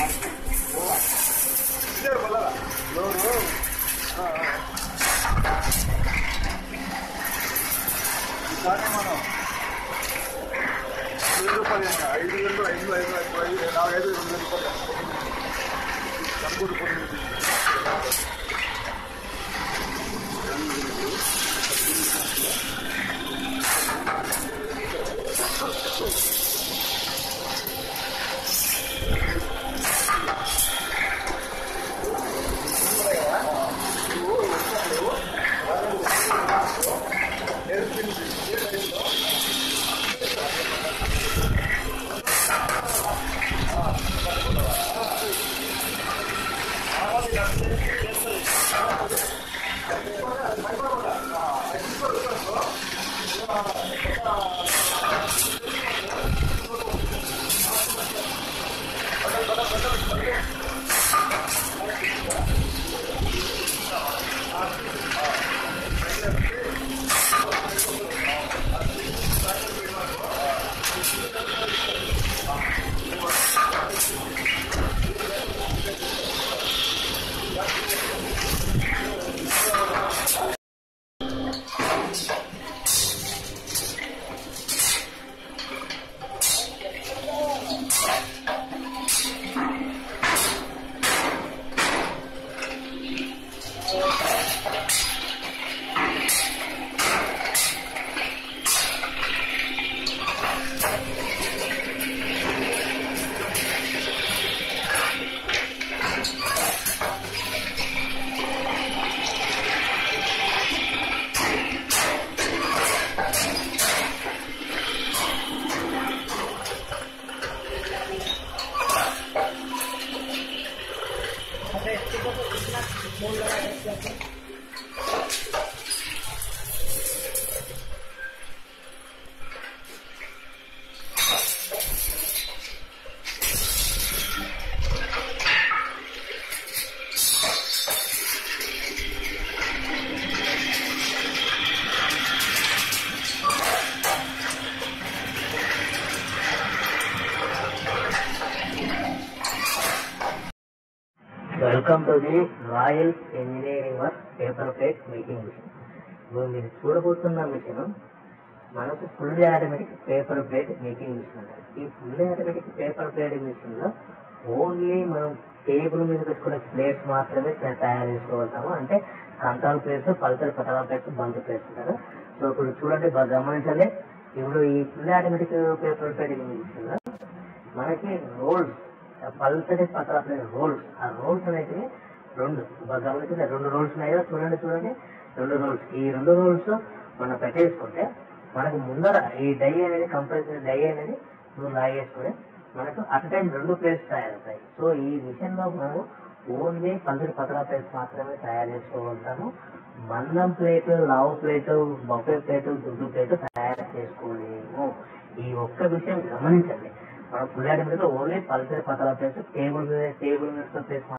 మనం 5 రూపాయలు 5 రూపాయలు Welcome to the Royal Engineering Work Paper Plate Making Machine. మీరు చూడబోతున్న మిషన్ మనకు fully automatic paper plate making machine అంటారు. ఈ fully automatic paper plate machine లో ఓన్లీ మనం టేబుల్ మీద పెట్టుకునే ప్లేట్స్ మాత్రమే తయారు చేసుకోగలుగుతాము. అంటే కంట్రోల్ ప్లేట్స్, పల్సర్ పతలా ప్లేట్స్, బంక్ ప్లేట్స్ అంటారు. సో ఇప్పుడు చూడండి, గమనించండి. ఇప్పుడు ఈ fully automatic paper plate machine లో మనకి రోల్స్, పల్సటి పతలా ప్లేట్ రోల్స్, ఆ రోల్స్ అనేవి గమనించండి, 2 రోల్స్ ఉన్నాయి కదా. చూడండి 2 రోల్స్. ఈ 2 రోల్స్ మనం పెట్టేసుకుంటే మనకు ముందర ఈ డై అనేది కంపల్సరీ డై అనేది లాగేసుకుని మనకు అట్ టైం 2 ప్లేట్స్ తయారవుతాయి. సో ఈ మిషన్ లో మనం ఓన్లీ పల్సటి పతలా ప్లేట్స్ మాత్రమే తయారు చేసుకోగలుగుతాము. మందం ప్లేట్, లావు ప్లేట్, బొఫే ప్లేట్, దుడ్డు ప్లేట్ తయారు చేసుకోలేము. ఈ ఒక్క విషయం గమనించండి. మనం ఫుల్ ఆటోమేటిక్ ఓన్లీ పల్సటి పతలా ప్లేట్స్, టేబుల్ మీద ప్లేట్స్